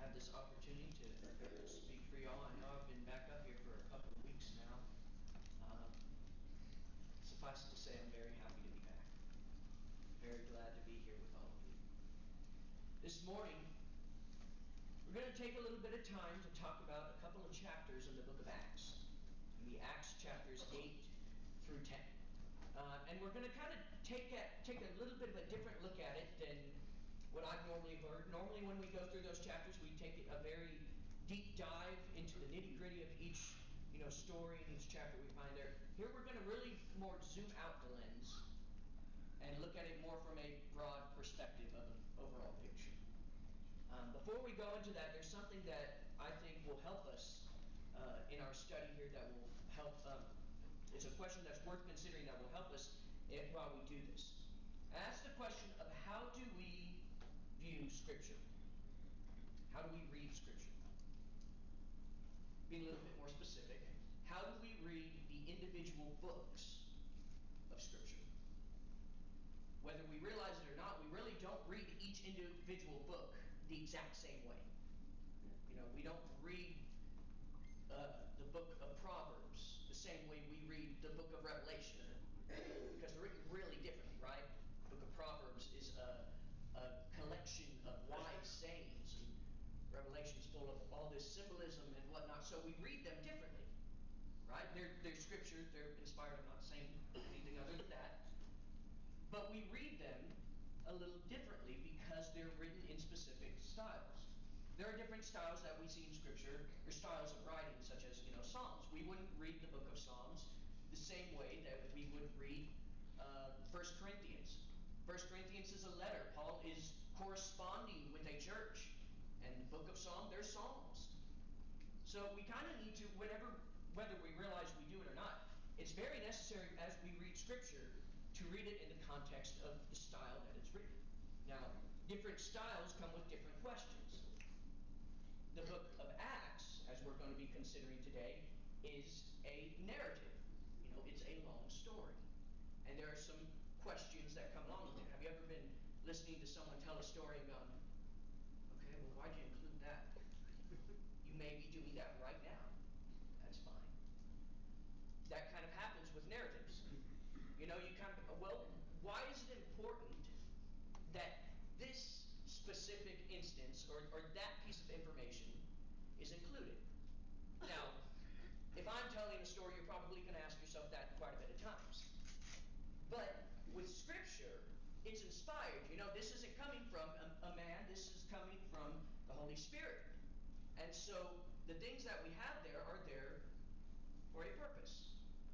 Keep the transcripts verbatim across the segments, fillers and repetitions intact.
have this opportunity to speak for y'all. I know I've been back up here for a couple of weeks now. Um, suffice it to say, I'm very happy to be back. Very glad to be here with all of you. This morning, we're going to take a little bit of time to talk about a couple of chapters in the book of Acts. The Acts chapters eight through ten. Uh, and we're going to kind of take a, take a little bit of a different look at it than what I've normally heard. Normally when we go through those chapters, we take a very deep dive into the nitty-gritty of each you know, story and each chapter we find there. Here we're going to really more zoom out the lens and look at it more from a broad perspective of an overall picture. Um, before we go into that, there's something that I think will help us uh, in our study here that will help. Um, it's a question that's worth considering that will help us if, while we do this. Ask the question of how do we view Scripture? How do we read Scripture? Being a little bit more specific, how do we read the individual books of Scripture? Whether we realize it or not, we really don't read each individual book the exact same way. You know, we don't read uh, the book of Proverbs the same way we read the book of Revelation, because they're written really differently, right? The book of Proverbs is a, a collection of wise sayings, and Revelation is full of all this symbolism and whatnot, so we read them differently, right? They're, they're scripture, they're inspired. I'm not saying anything other than that. But we read them a little differently because they're written in specific styles. There are different styles that we see in Scripture, or styles of writing, such as, you know, Psalms. We wouldn't read the book of Psalms the same way that we would read uh, First Corinthians. First Corinthians is a letter. Paul is corresponding with a church. And the book of Psalms, they're Psalms. So we kind of need to, whenever, whether we realize we do it or not, it's very necessary as we read Scripture to read it in the context of the style that it's written. Now, different styles come with different questions. The book of Acts, as we're going to be considering today, is a narrative. You know, it's a long story. And there are some questions that come along with it. Have you ever been listening to someone tell a story and gone, okay, well, why'd you include that? You may be doing that right now. That's fine. That kind of happens with narratives. You know, you kind of, well, why is it important that this specific instance or, or that piece of information is included? Now, if I'm telling a story, you're probably going to ask yourself that quite a bit of times. But with Scripture, it's inspired. You know, this isn't coming from a, a man. This is coming from the Holy Spirit. And so the things that we have there are there for a purpose.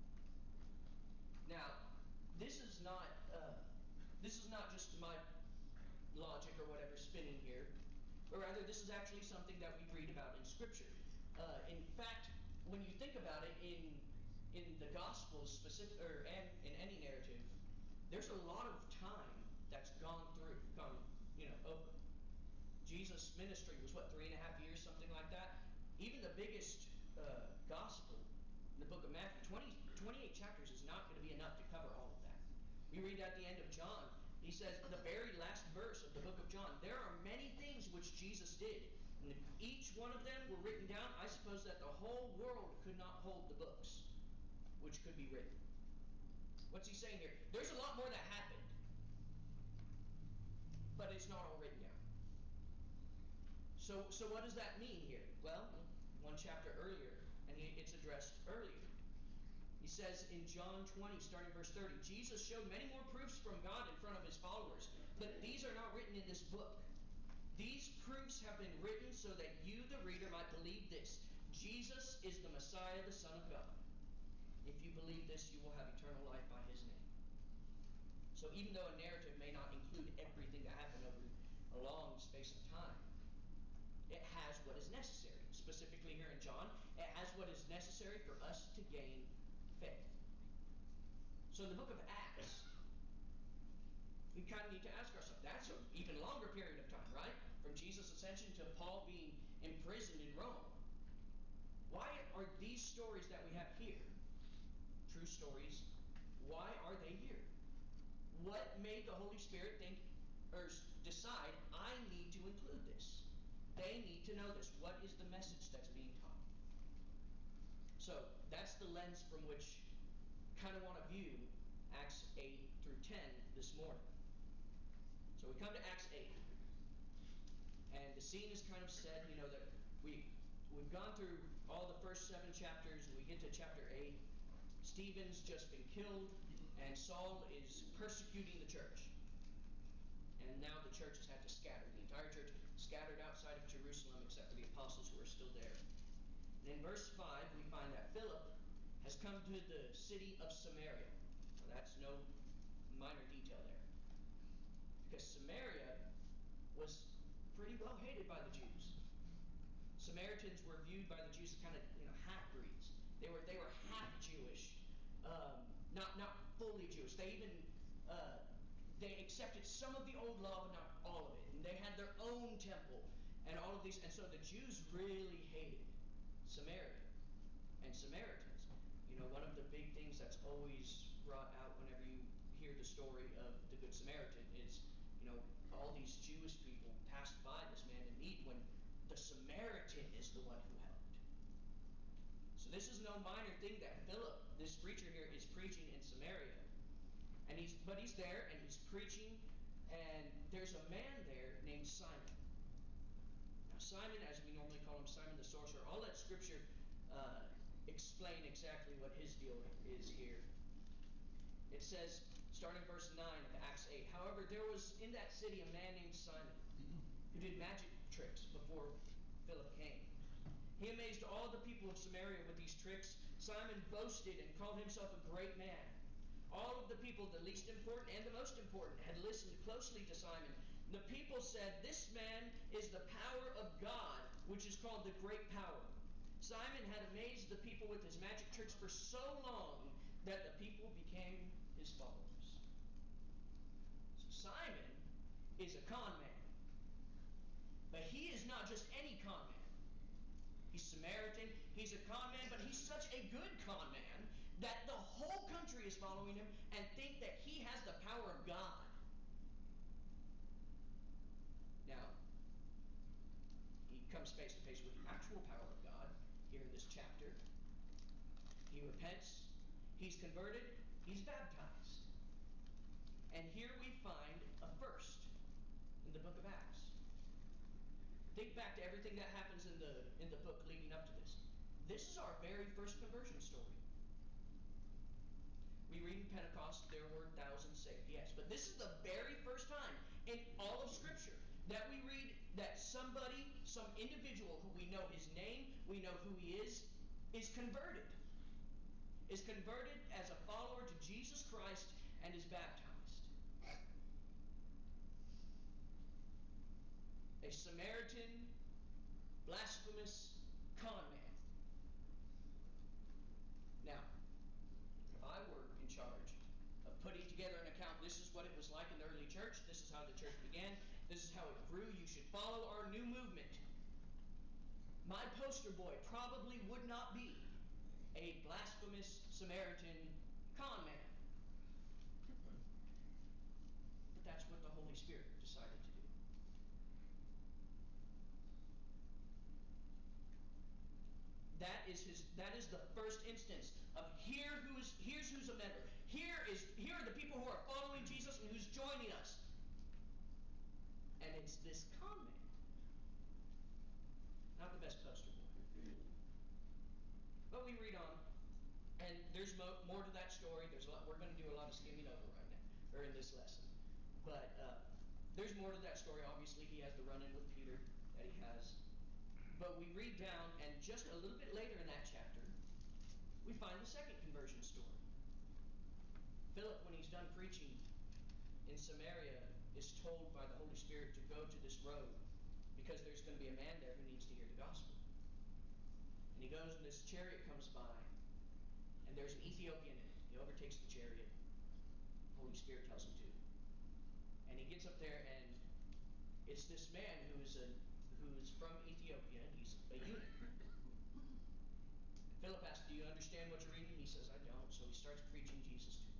Now, this is not uh, this is not just my logic or whatever spinning here, but rather this is actually something that we read about in Scripture. Uh, in fact, when you think about it, in in the Gospels, specific or and in any narrative, there's a lot of time that's gone through, gone you know over. Jesus' ministry was what, three and a half years, something like that. Even the biggest uh, gospel in the book of Matthew, twenty, twenty-eight chapters is not going to be enough to cover all of that. We read at the end of John, he says, in the very last verse of the book of John, there are many things which Jesus did. And if each one of them were written down, I suppose that the whole world could not hold the books which could be written. What's he saying here? There's a lot more that happened, but it's not all written down. So, so what does that mean here? Well, one chapter earlier, and it's addressed earlier. He says in John twenty, starting verse thirty, Jesus showed many more proofs from God in front of his followers, but these are not written in this book. These proofs have been written so that you, the reader, might believe this: Jesus is the Messiah, the Son of God. If you believe this, you will have eternal life by his name. So even though a narrative may not include everything that happened over a long space of time, it has what is necessary. Specifically here in John, it has what is necessary for us to gain faith. So in the book of Acts, we kind of need to ask ourselves, that's an even longer period of time, right? From Jesus' ascension to Paul being imprisoned in Rome. Why are these stories that we have here, true stories, why are they here? What made the Holy Spirit think or decide, I need to include this? They need to know this. What is the message that's being taught? So that's the lens from which I kind of want to view Acts eight through ten this morning. So we come to Acts eight. And the scene is kind of set, you know, that we, we've gone through all the first seven chapters, and we get to chapter eight. Stephen's just been killed, and Saul is persecuting the church. And now the church has had to scatter. The entire church scattered outside of Jerusalem except for the apostles who are still there. And in verse five, we find that Philip has come to the city of Samaria. Well, that's no minor detail there. Because Samaria was pretty well hated by the Jews. Samaritans were viewed by the Jews as kind of, you know, half-breeds. They were they were half Jewish, um, not not fully Jewish. They even uh, they accepted some of the old law, but not all of it. And they had their own temple and all of these. And so the Jews really hated Samaria and Samaritans. You know, one of the big things that's always brought out whenever you hear the story of the Good Samaritan is, you know, all these Jewish people passed by this man in need when the Samaritan is the one who helped. So this is no minor thing that Philip, this preacher here, is preaching in Samaria. And he's, but he's there and he's preaching, and there's a man there named Simon. Now Simon, as we normally call him, Simon the sorcerer, I'll let Scripture uh, explain exactly what his deal is here. It says, starting verse nine of Acts eight, however, there was in that city a man named Simon who did magic tricks before Philip came. He amazed all the people of Samaria with these tricks. Simon boasted and called himself a great man. All of the people, the least important and the most important, had listened closely to Simon. The people said, this man is the power of God, which is called the great power. Simon had amazed the people with his magic tricks for so long that the people became his followers. So Simon is a con man. But he is not just any con man. He's Samaritan, he's a con man, but he's such a good con man that the whole country is following him and think that he has the power of God. Now, he comes face to face with the actual power of God here in this chapter. He repents, he's converted, he's baptized. And here we find a first in the book of Acts. Think back to everything that happens in the in the book leading up to this. This is our very first conversion story. We read in Pentecost there were thousands saved, yes, but this is the very first time in all of Scripture that we read that somebody, some individual who we know his name, we know who he is, is converted. Is converted as a follower to Jesus Christ and is baptized. A Samaritan, blasphemous con man. Now, if I were in charge of putting together an account, this is what it was like in the early church, this is how the church began, this is how it grew, you should follow our new movement. My poster boy probably would not be a blasphemous Samaritan con man. But that's what the Holy Spirit decided to do. That is his. That is the first instance of here who's here's who's a member. Here is here are the people who are following Jesus and who's joining us. And it's this con man. Not the best poster boy. But we read on, and there's mo more to that story. There's a lot. We're going to do a lot of skimming over right now, or in this lesson. But uh, there's more to that story. Obviously, he has the run-in with Peter that he has. But we read down, and just a little bit later in that chapter, we find the second conversion story. Philip, when he's done preaching in Samaria, is told by the Holy Spirit to go to this road because there's going to be a man there who needs to hear the gospel. And he goes, and this chariot comes by, and there's an Ethiopian in it. He overtakes the chariot. The Holy Spirit tells him to. And he gets up there, and it's this man who is a who's from Ethiopia, and he's a eunuch. And Philip asks, do you understand what you're reading? He says, I don't. So he starts preaching Jesus to him.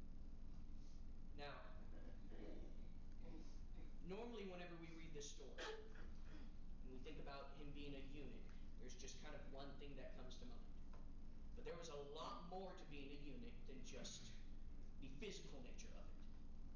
Now, normally whenever we read this story, and we think about him being a eunuch, there's just kind of one thing that comes to mind. But there was a lot more to being a eunuch than just the physical nature of it.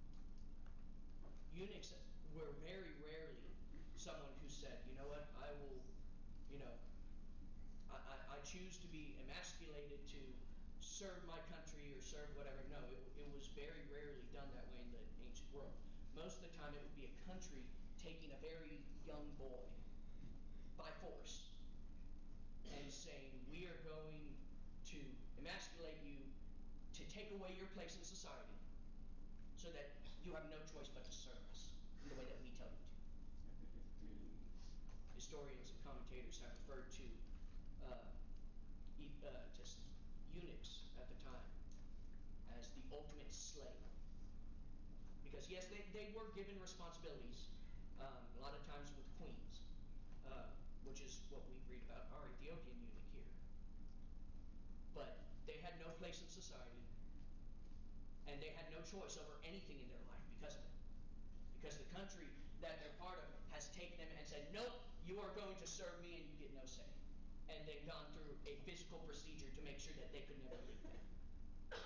Eunuchs were very rarely someone who said, you know what, I will, you know, I, I, I choose to be emasculated to serve my country or serve whatever. No, it, it was very rarely done that way in the ancient world. Most of the time it would be a country taking a very young boy by force and saying, we are going to emasculate you to take away your place in society so that you have no choice but to serve us in the way that we tell you to. Historians and commentators have referred to uh, e uh, just eunuchs at the time as the ultimate slave. Because yes, they, they were given responsibilities, um, a lot of times with queens, uh, which is what we read about our Ethiopian eunuch here. But they had no place in society, and they had no choice over anything in their life because of it. Because the country that they're part of has taken them and said, nope, you are going to serve me and you get no say. And they've gone through a physical procedure to make sure that they could never leave there.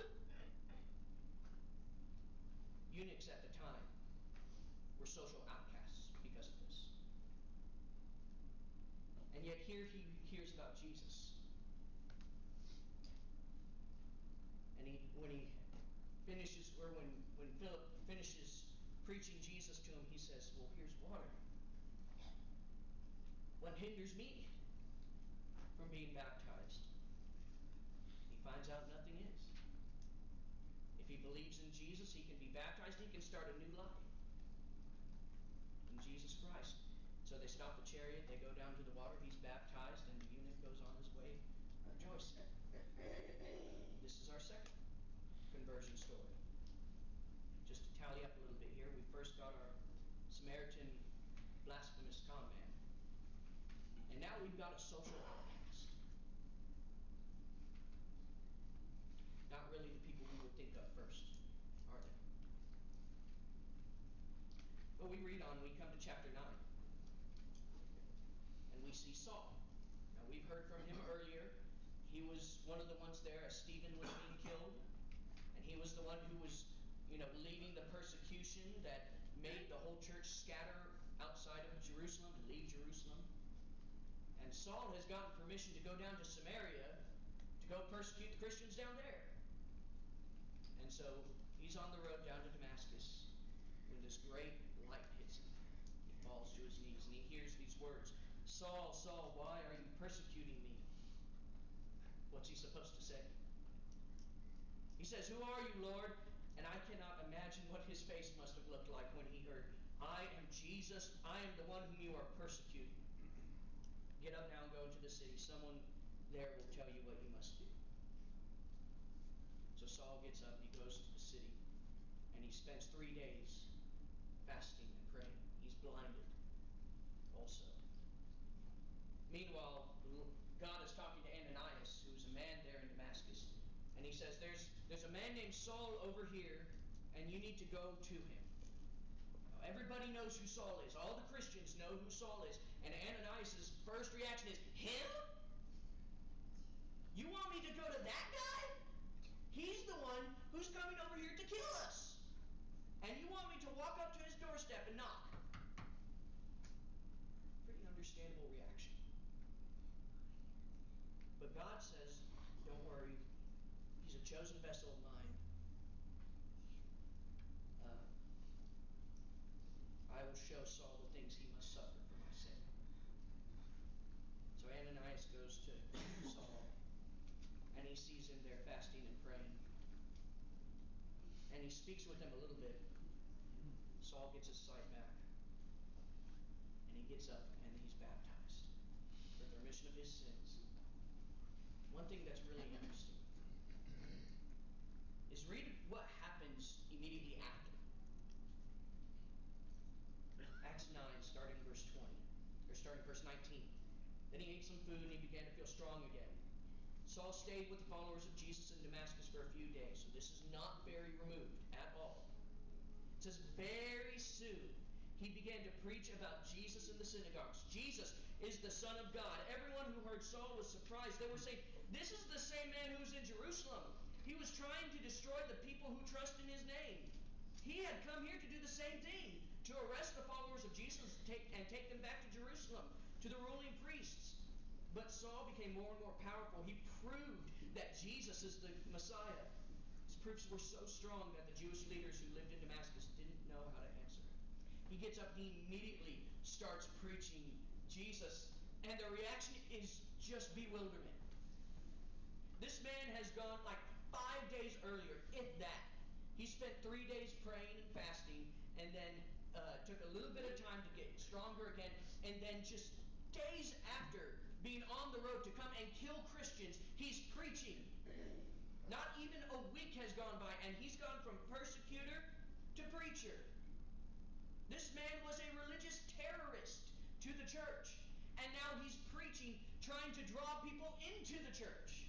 Eunuchs at the time were social outcasts because of this. And yet here he hears about Jesus. And he, when he finishes, or when, when Philip finishes preaching Jesus to him, he says, well, here's water. What hinders me from being baptized? He finds out nothing is. If he believes in Jesus, he can be baptized, he can start a new life in Jesus Christ. So they stop the chariot, they go down to the water, he's baptized, and the eunuch goes on his way rejoicing. This is our second conversion story. Just to tally up a little bit here, we first got our Samaritan blasphemous con man. And now we've got a social outcast. Not really the people we would think of first, are they? But we read on, we come to chapter nine. And we see Saul. Now we've heard from him earlier. He was one of the ones there as Stephen was being killed. And he was the one who was, you know, leading the persecution that made the whole church scatter outside of Jerusalem and leave Jerusalem. And Saul has gotten permission to go down to Samaria to go persecute the Christians down there. And so he's on the road down to Damascus when this great light hits him. He falls to his knees and he hears these words, Saul, Saul, why are you persecuting me? What's he supposed to say? He says, who are you, Lord? And I cannot imagine what his face must have looked like when he heard, I am Jesus, I am the one whom you are persecuting. Get up now and go into the city. Someone there will tell you what you must do. So Saul gets up, he goes to the city, and he spends three days fasting and praying. He's blinded also. Meanwhile, God is talking to Ananias, who's a man there in Damascus, and he says, there's, there's a man named Saul over here, and you need to go to him. Now, everybody knows who Saul is. All the Christians know who Saul is. And Ananias' first reaction is, him? You want me to go to that guy? He's the one who's coming over here to kill us. And you want me to walk up to his doorstep and knock? Pretty understandable reaction. But God says, don't worry. He's a chosen vessel of mine. Uh, I will show Saul the things he must suffer for my sake. So Ananias goes to Saul, and he sees him there fasting and praying. And he speaks with him a little bit. Saul gets his sight back. And he gets up and he's baptized for the remission of his sins. One thing that's really interesting is read what happens immediately after. Acts nine, starting in verse twenty, or starting in verse nineteen. Then he ate some food and he began to feel strong again. Saul stayed with the followers of Jesus in Damascus for a few days. So this is not very removed at all. It says, very soon he began to preach about Jesus in the synagogues. Jesus is the Son of God. Everyone who heard Saul was surprised. They were saying, this is the same man who's in Jerusalem. He was trying to destroy the people who trust in his name. He had come here to do the same thing, to arrest the followers of Jesus and take, and take them back to Jerusalem, to the ruling priests. But Saul became more and more powerful. He proved that Jesus is the Messiah. His proofs were so strong that the Jewish leaders who lived in Damascus didn't know how to answer him. He gets up and he immediately starts preaching Jesus, and the reaction is just bewilderment. This man has gone like five days earlier, if that. He spent three days praying and fasting, and then uh, took a little bit of time to get stronger again, and then just days after being on the road to come and kill Christians, he's preaching. Not even a week has gone by, and he's gone from persecutor to preacher. This man was a religious terrorist to the church, and now he's preaching, trying to draw people into the church.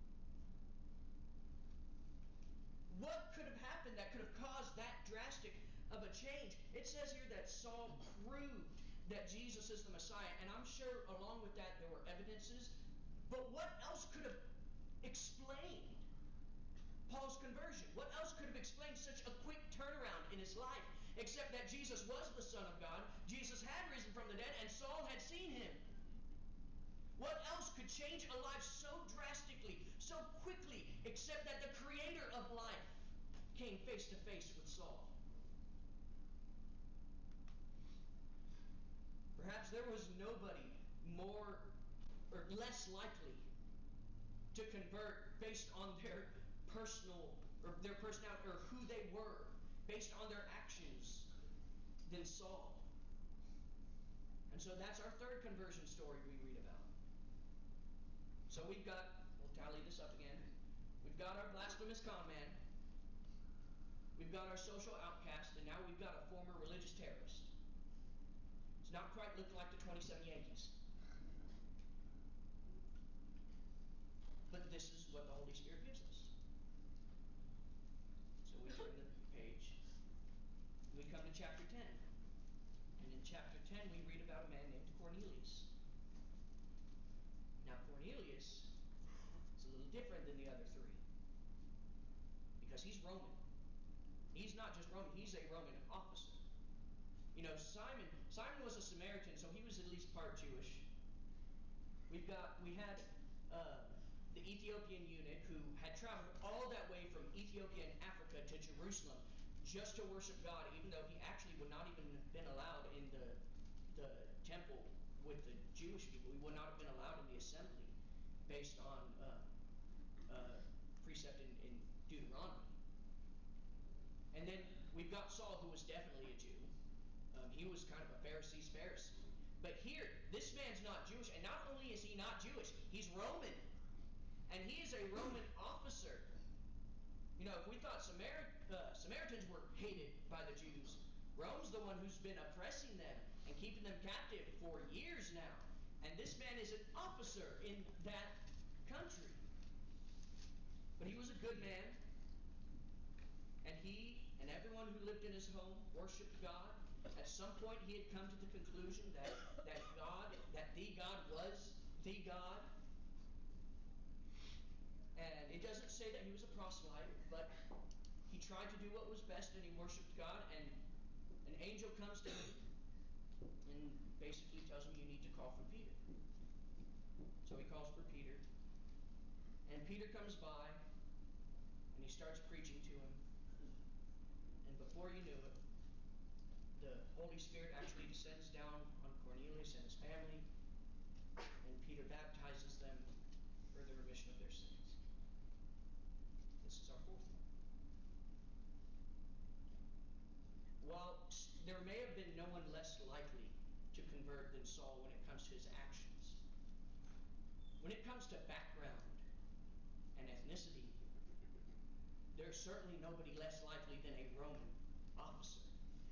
What could have happened that could have caused that drastic of a change? It says here that Saul proved that Jesus is the Messiah, and I'm sure along with that there were evidences, but what else could have explained Paul's conversion? What else could have explained such a quick turnaround in his life, except that Jesus was the Son of God, Jesus had risen from the dead, and Saul had seen him? What else could change a life so drastically, so quickly, except that the creator of life came face to face with Saul? Perhaps there was nobody more or less likely to convert based on their personal or their personality or who they were, based on their actions, than Saul. And so that's our third conversion story we read about. So we've got, we'll tally this up again. We've got our blasphemous con man. We've got our social outcast, and now we've got a former religious terrorist. It's not quite looking like the twenty-seven Yankees. But this is what the Holy Spirit gives us. So we turn the page. We come to chapter ten. And in chapter ten, we read about a man named Cornelius. Now, Cornelius is a little different than the other three, because he's Roman. He's not just Roman, he's a Roman officer. You know, Simon, Simon was a Samaritan, so he was at least part Jewish. We've got, we had uh, the Ethiopian eunuch who had traveled all that way from Ethiopia and Africa to Jerusalem just to worship God, even though he actually would not even have been allowed in the, the temple with the Jewish people. He would not have been allowed in the assembly based on uh, uh, precept in, in Deuteronomy. And then we've got Saul, who was definitely a Jew. Um, he was kind of a Pharisee's Pharisee. But here, this man's not Jewish, and not only is he not Jewish, he's Roman. And he is a Roman officer. You know, if we thought Samar- uh, Samaritans were hated by the Jews, Rome's the one who's been oppressing them and keeping them captive for years now. And this man is an officer in that country. But he was a good man. And he and everyone who lived in his home worshiped God. At some point he had come to the conclusion that, that God, that the God was the God. And it doesn't say that he was a proselyte, but he tried to do what was best and he worshiped God, and an angel comes to him and basically tells him, you need to call for Peter. So he calls for Peter. And Peter comes by and he starts preaching to him. And before you knew it, the Holy Spirit actually descends down on Cornelius and his family, and Peter baptizes them for the remission of their sins. This is our fourth one. While there may have been no one less likely to convert than Saul when it comes to his actions, when it comes to background and ethnicity, there's certainly nobody less likely than a Roman officer.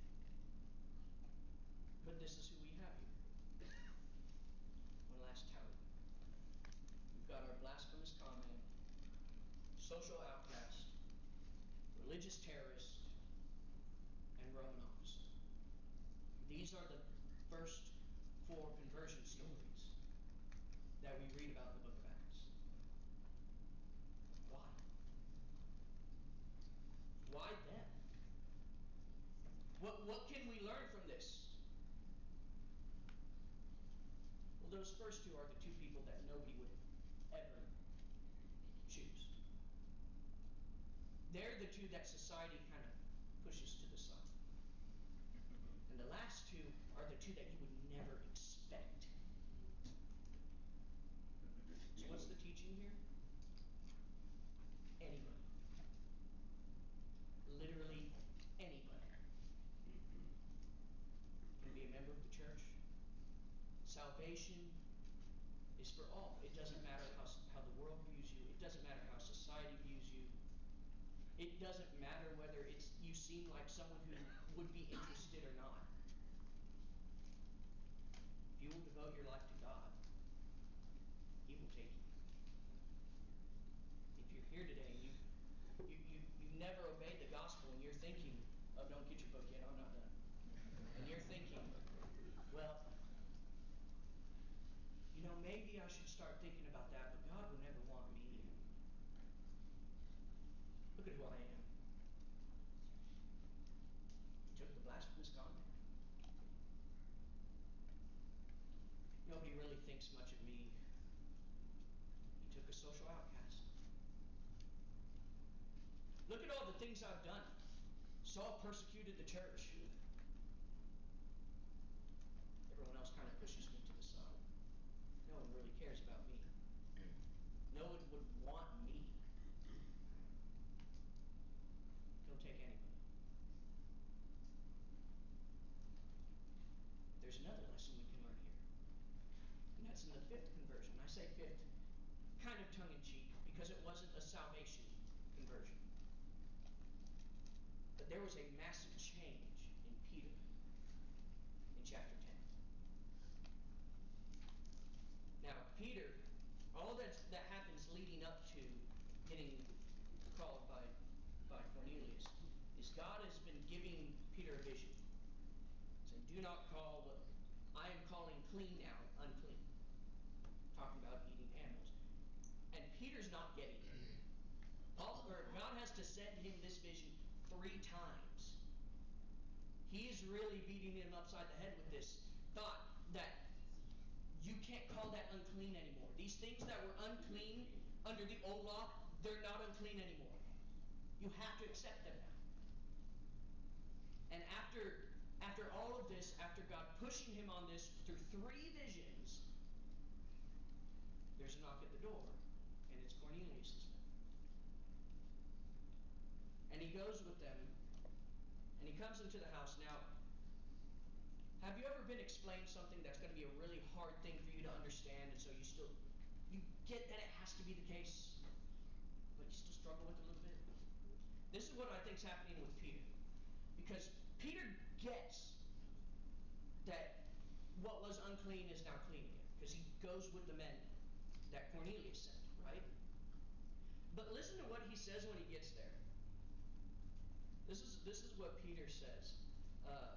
But this is who we have here. One last tally. We've got our blasphemous comment, social outcast, religious terrorist, and Roman officer. These are the first four conversion stories that we read about in the book of Acts. Why? Why them? What, what can we learn from this? Well, those first two are the two people that nobody would ever choose. They're the two that society kind of pushes to the side. And the last two are the two that you would never expect. So what's the teaching here? Anybody. Literally anybody can be a member of the church. Salvation is for all. It doesn't matter how, how the world views you. It doesn't matter how society views you. It doesn't matter whether it's you seem like someone who would be interested or not. If you will devote your life to God, He will take you. If you're here today and you you you you never obeyed the gospel and you're thinking, oh, don't get your book yet, I'm not done. And you're thinking, well, you know, maybe I should start thinking about that, but God will never want me. Look at who I am. He took the blasphemous comment. Nobody really thinks much of me. He took a social outcast. Look at all the things I've done. Saul persecuted the church. Everyone else kind of pushes me to the side. No one really cares about me. No one would want me. He'll take anybody. There's another lesson we can learn here. And that's in the fifth conversion. I say fifth kind of tongue-in-cheek because it wasn't a salvation conversion. But there was a massive change in Peter in chapter ten. Now, Peter, all that, that happens leading up to getting called by, by Cornelius is God has been giving Peter a vision. Saying, do not call what I am calling clean now unclean. Talking about eating animals. And Peter's not getting it. Paul, or God has to send him this vision three times. He is really beating him upside the head with this thought that you can't call that unclean anymore. These things that were unclean under the old law, they're not unclean anymore. You have to accept them now. And after, after all of this, after God pushing him on this through three visions, there's a knock at the door, and it's Cornelius' men. And he goes with them, and he comes into the house. Now, have you ever been explained something that's going to be a really hard thing for you to understand, and so you still, you get that it has to be the case, but you still struggle with it a little bit? This is what I think is happening with Peter. Because Peter gets that what was unclean is now clean again. Because he goes with the men that Cornelius sent, right? But listen to what he says when he gets there. This is, this is what Peter says. Uh,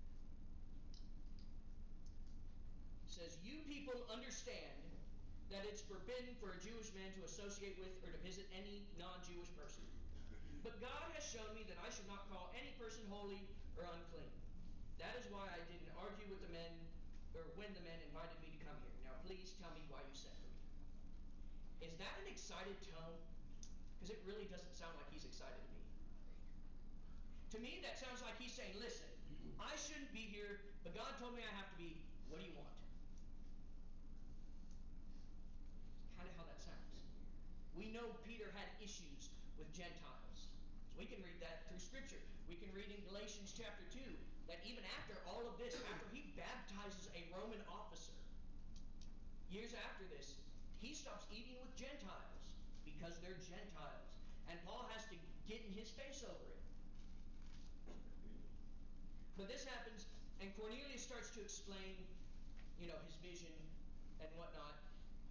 says, you people understand that it's forbidden for a Jewish man to associate with or to visit any non-Jewish person. But God has shown me that I should not call any person holy or unclean. That is why I didn't argue with the men, or when the men invited me to come here. Now please tell me why you sent for me. Is that an excited tone? Because it really doesn't sound like he's excited to me. To me, that sounds like he's saying, listen, I shouldn't be here, but God told me I have to be. What do you want? Kind of how that sounds. We know Peter had issues with Gentiles. So we can read that through Scripture. We can read in Galatians chapter two that even after all of this, after he baptizes a Roman officer, years after this, he stops eating with Gentiles because they're Gentiles. And Paul has to get in his face over it. But this happens, and Cornelius starts to explain, you know, his vision and whatnot.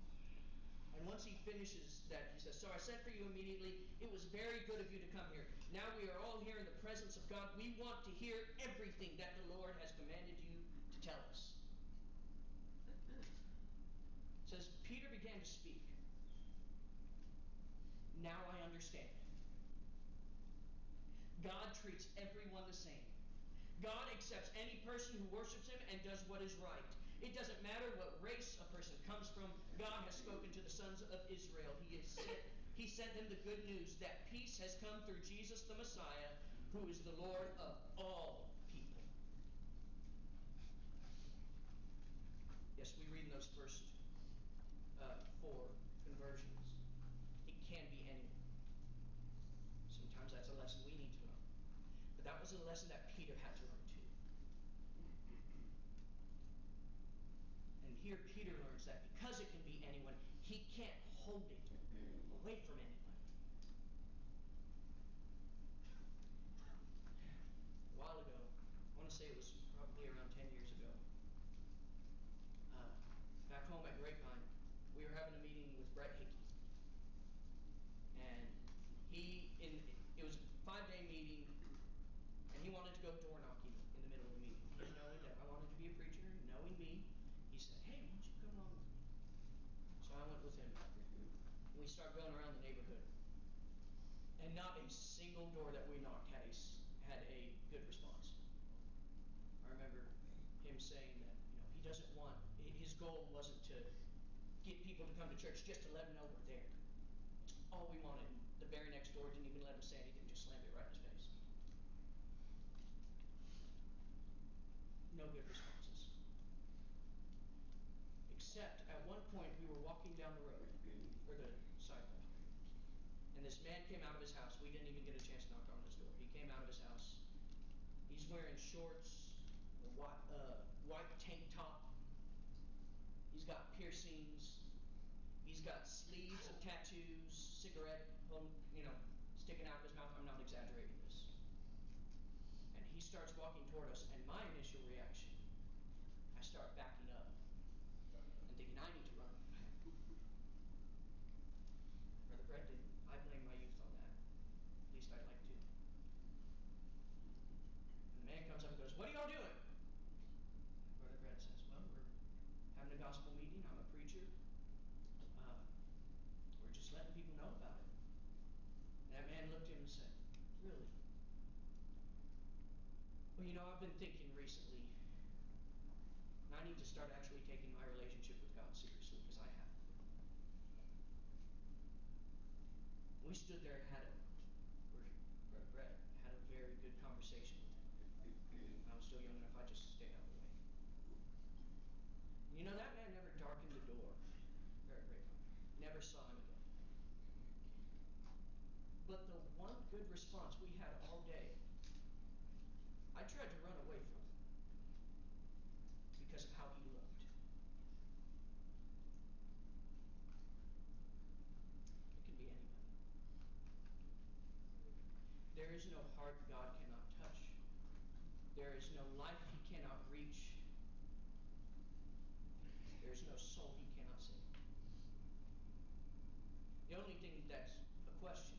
And once he finishes that, he says, so I sent for you immediately. It was very good of you to come here. Now we are all here in the presence of God. We want to hear everything that the Lord has commanded you to tell us. It says, Peter began to speak. Now I understand. God treats everyone the same. God accepts any person who worships him and does what is right. It doesn't matter what race a person comes from. God has spoken to the sons of Israel. He has sent, he sent them the good news that peace has come through Jesus the Messiah, who is the Lord of all people. Yes, we read in those first uh, four conversions. It can be anyone. Sometimes that's a lesson we need to learn. But that was a lesson that Peter had to learn too. And here Peter learns that because it can be anyone, he can't hold it away from anyone. A while ago, I want to say it was probably around ten years ago, uh, back home at Grapevine, we were having a meeting with Brett Hickey. And he, in it was a five-day meeting, and he wanted to go door knocking in the middle of the meeting. Him knowing that I wanted to be a preacher, knowing me, he said, hey, why don't you come along with me? So I went with him. And we started going around the neighborhood. And not a single door that we knocked had a, had a good response. I remember him saying that, you know, he doesn't want, his goal wasn't to get people to come to church, just to let them know we're there. All we wanted. The very next door didn't even let him say anything, just slammed it right in his face. No good responses. Except at one point we were walking down the road, or the sidewalk, and this man came out of his house. We didn't even get a chance to knock on his door. He came out of his house. He's wearing shorts, a white, uh, white tank top. He's got piercings. He's got sleeves of tattoos, cigarette, you know, sticking out of his mouth. I'm not exaggerating this. And he starts walking toward us, and my initial reaction, I start backing up and thinking, I need to run. Brother Brett didn't. I blame my youth on that. At least I'd like to. And the man comes up and goes, what are y'all doing? And Brother Brett says, well, we're having a gospel meeting. I'm a preacher. Uh, we're just letting people know about it. And that man looked at him and said, really? Well, you know, I've been thinking recently, and I need to start actually taking my relationship with God seriously, because I have. We stood there and had a, where Brother Brett had a very good conversation with him. I was still young enough, I just stayed out of the way. You know, that man never darkened the door. Very grateful. Never saw him again. But the one good response we had all day, I tried to run away from him because of how he looked. It can be anybody. There is no heart God cannot touch. There is no life he cannot reach. There is no soul he cannot save. The only thing that's a question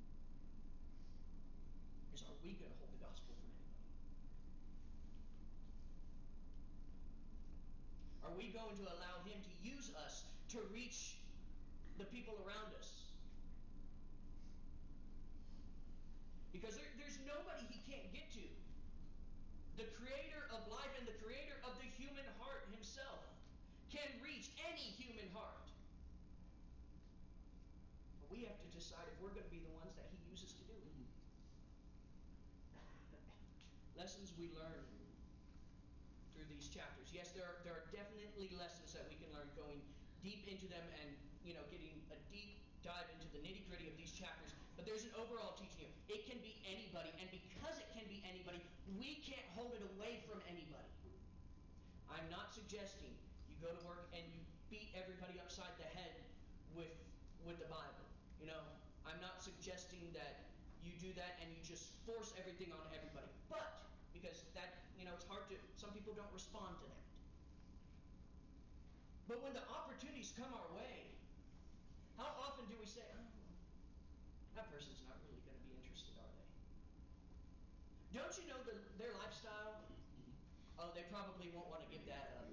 is, are we going to hold the gospel from anybody? Are we going to allow him to use us to reach the people around us? Because there, there's nobody he can't get to. The creator of life and the creator of the human heart himself can reach any human heart. But we have to decide if we're going to be the ones that he uses to do it. Lessons we learn through these chapters. Yes, there are, there are definitely lessons that we can learn going deep into them and, you know, getting a deep dive into the nitty-gritty of these chapters. But there's an overall teaching here. It can be anybody, and because it can be anybody, we can't hold it away from anybody. I'm not suggesting you go to work and you beat everybody upside the head with, with the Bible. You know, I'm not suggesting that you do that and you just force everything on everybody. But, because that, you know, it's hard to, some people don't respond to that. But when the opportunities come our way, how often do we say, oh, that person's not really going to be interested, are they? don't you know the, their lifestyle? Oh, they probably won't want to give that up.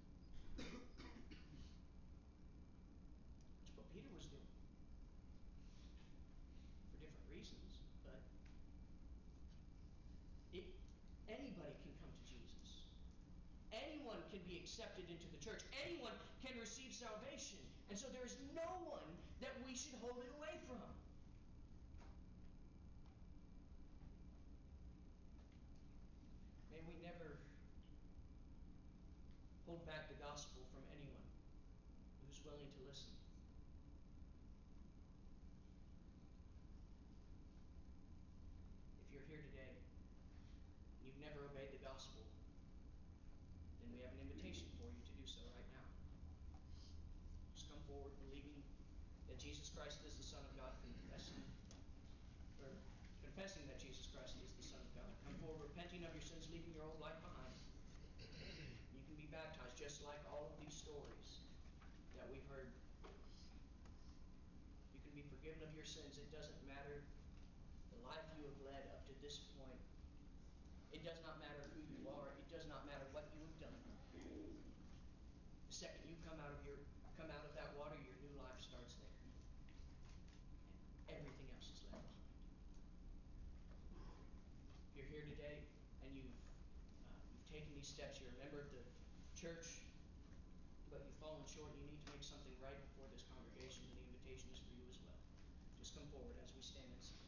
That's what Peter was doing. For different reasons, but it, anybody can come to Jesus. Anyone can be accepted into the church. Anyone can receive salvation. And so there is no one that we should hold it away from. May we never hold back the gospel from anyone who's willing to listen. If you're here today and you've never obeyed the gospel, then we have an invitation for you to do so right now. Just come forward believing that Jesus Christ is the Son of God, confessing, or confessing that Jesus Christ is the Son of God. Come forward repenting of your sins, leaving your old life behind. You can be baptized just like all of these stories that we've heard. You can be forgiven of your sins. It doesn't matter the life you have led up to this point. It does not matter who you are. It does not matter what you have done. The second you come out of your come out of that water, your new life starts there. And everything else is left behind. If you're here today and you've uh, you've taken these steps, you're a member of the church, but you've fallen short and you need to make something right before this congregation, and the invitation is for you as well. Just come forward as we stand and sing.